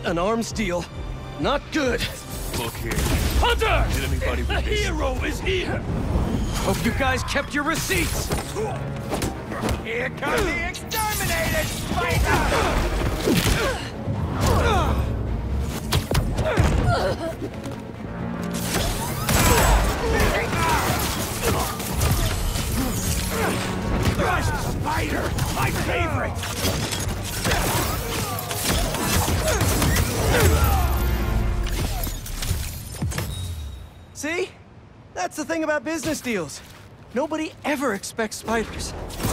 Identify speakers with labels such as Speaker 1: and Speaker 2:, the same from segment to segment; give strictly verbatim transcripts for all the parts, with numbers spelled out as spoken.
Speaker 1: An arms deal. Not good.
Speaker 2: Look here.
Speaker 1: Hunter!
Speaker 2: Did anybody
Speaker 1: The
Speaker 2: with this?
Speaker 1: hero is here! Hope you guys kept your receipts!
Speaker 3: Here comes the exterminated spider! Gosh, spider! My favorite!
Speaker 1: See? That's the thing about business deals. Nobody ever expects spiders.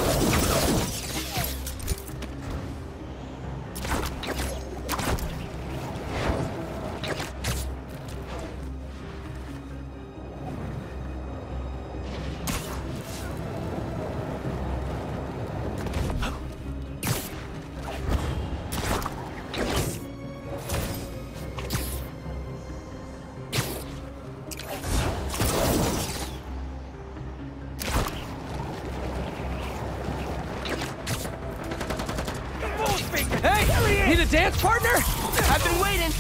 Speaker 1: Hey! Need a dance partner?
Speaker 3: I've been waiting.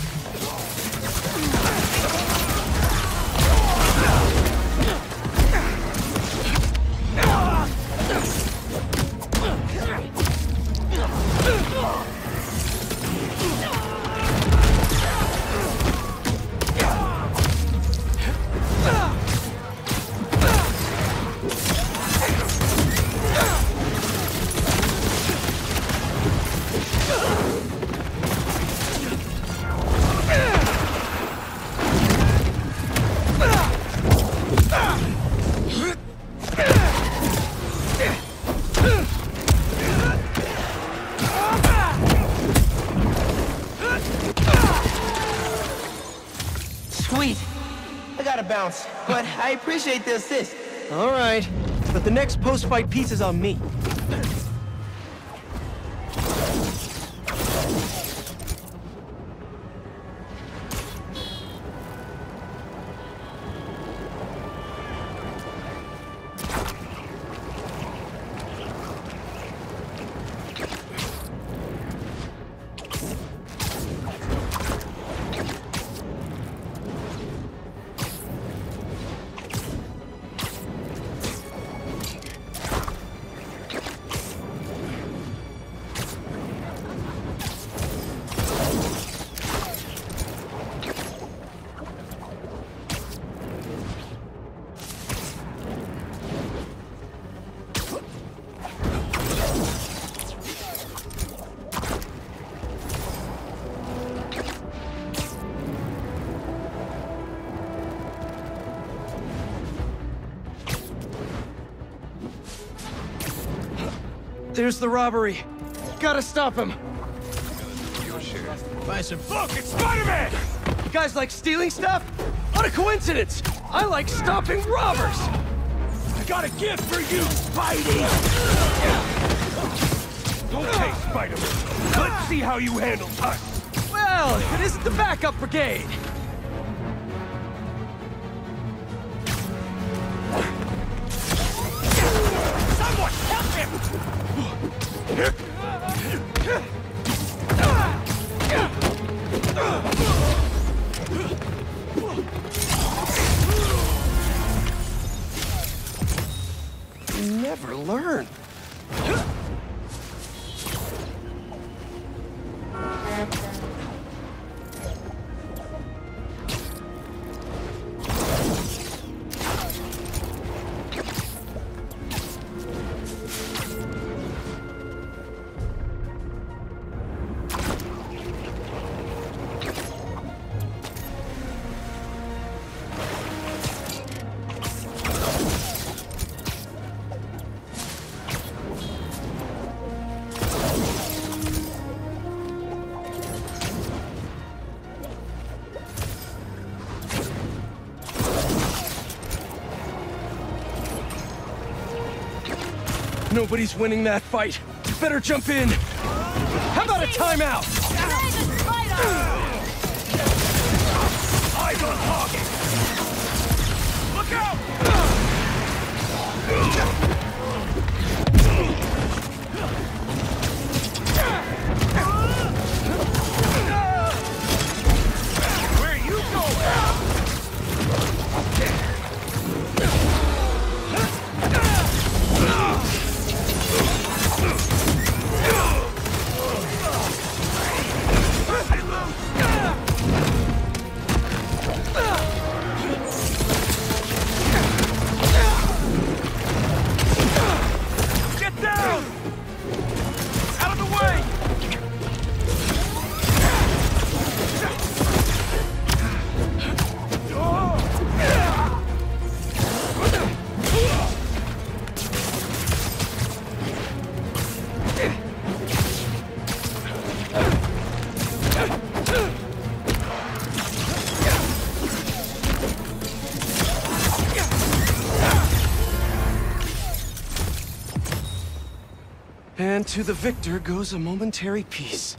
Speaker 3: Sweet. I gotta bounce, but I appreciate the assist.
Speaker 1: All right, but the next post-fight piece is on me. There's the robbery. Gotta stop him.
Speaker 2: Your share.
Speaker 1: Buy some.
Speaker 3: Look, it's Spider-Man!
Speaker 1: You guys like stealing stuff? What a coincidence! I like stopping robbers!
Speaker 3: I got a gift for you, Spidey! Okay, Spider-Man. Let's see how you handle us.
Speaker 1: Well, if it isn't the backup brigade!
Speaker 3: Someone help him!
Speaker 1: You never learn. Nobody's winning that fight. You better jump in. How about a timeout?
Speaker 3: Eyes on target! Look out!
Speaker 1: And to the victor goes a momentary peace.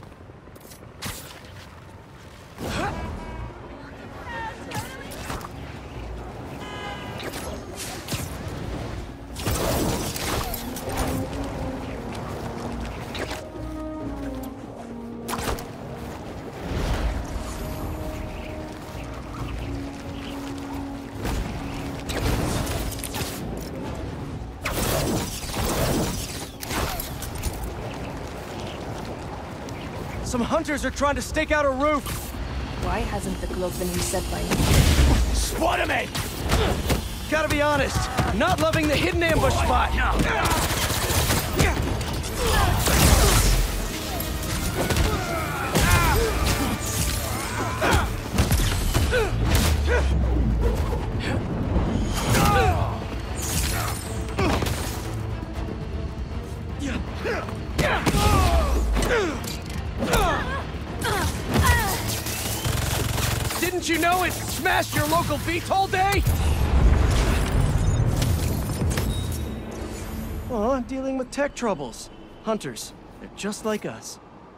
Speaker 1: Some hunters are trying to stake out a roof.
Speaker 4: Why hasn't the cloak been reset by now?
Speaker 1: Spot me! Gotta be honest, not loving the hidden ambush spot. Didn't you know it smashed your local beats all day? Aw, dealing with tech troubles. Hunters, they're just like us.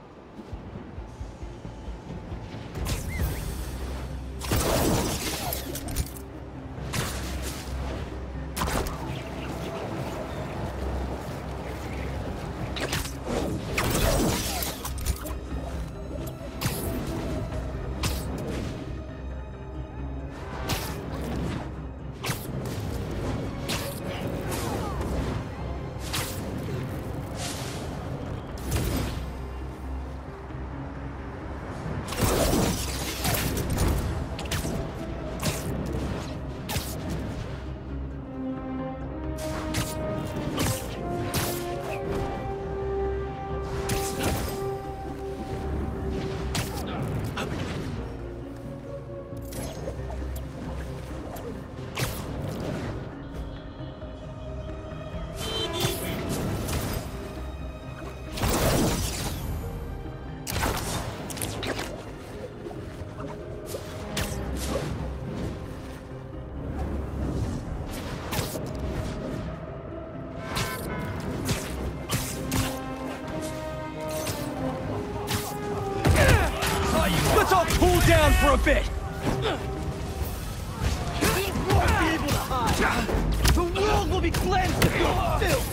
Speaker 1: Let's all cool down for a bit! We won't be able to hide! The world will be cleansed of your filth!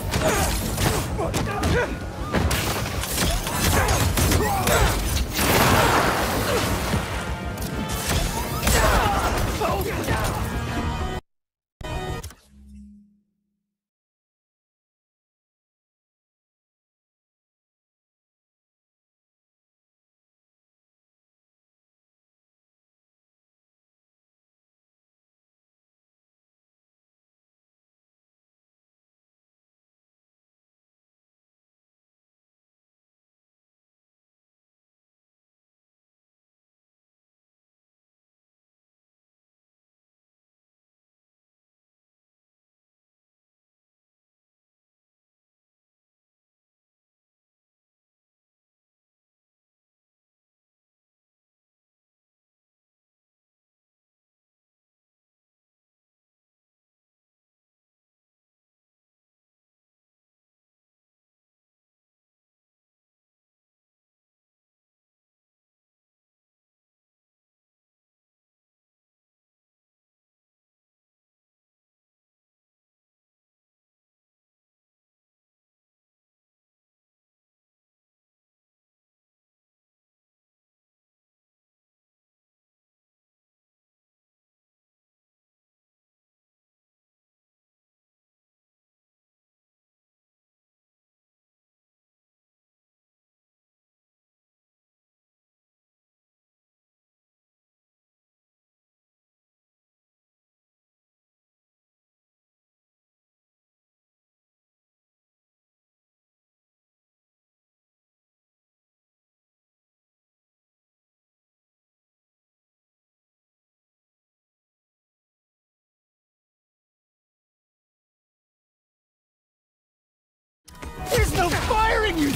Speaker 1: There's no fire in you!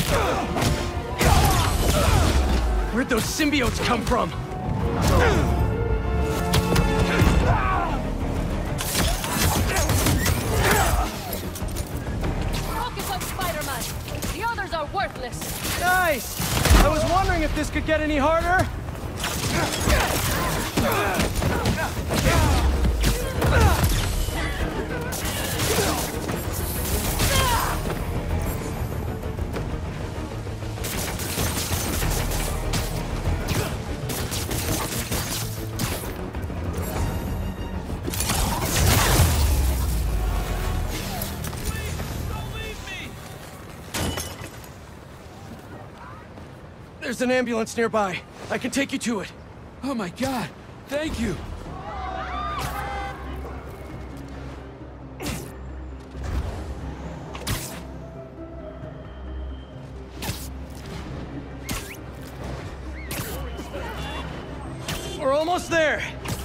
Speaker 1: Where'd those symbiotes come from?
Speaker 4: Focus on Spider-Man! The others
Speaker 1: Nice! I was wondering if this could get any harder. There's an ambulance nearby. I can take you to it.
Speaker 5: Oh my god, thank you.
Speaker 1: We're almost there.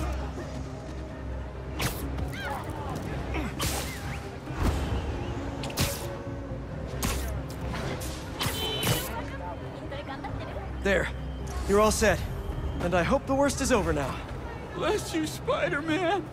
Speaker 1: There. You're all set. And I hope the worst is over now.
Speaker 5: Bless you, Spider-Man.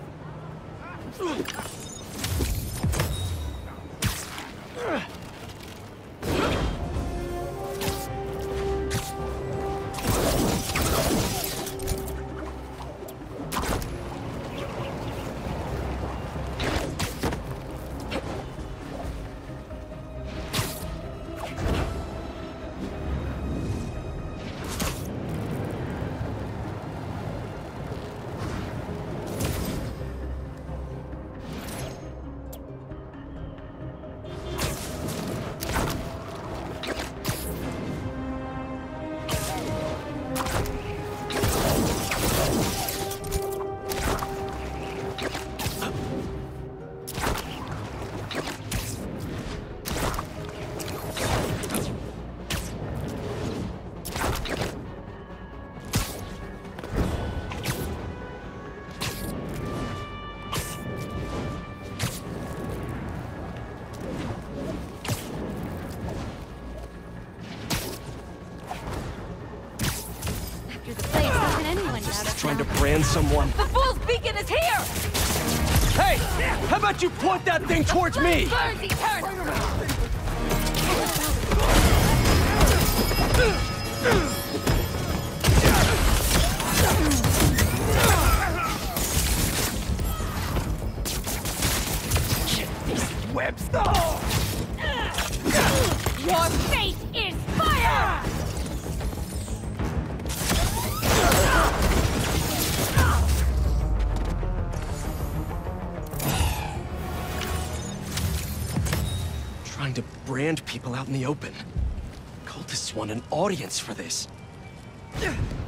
Speaker 1: Trying to brand someone.
Speaker 4: The Fool's Beacon is here!
Speaker 1: Hey! How about you point that thing towards me?
Speaker 4: Burns, he turns!
Speaker 1: These webs.
Speaker 4: Your fate is fire!
Speaker 1: Trying to brand people out in the open. Cultists want an audience for this.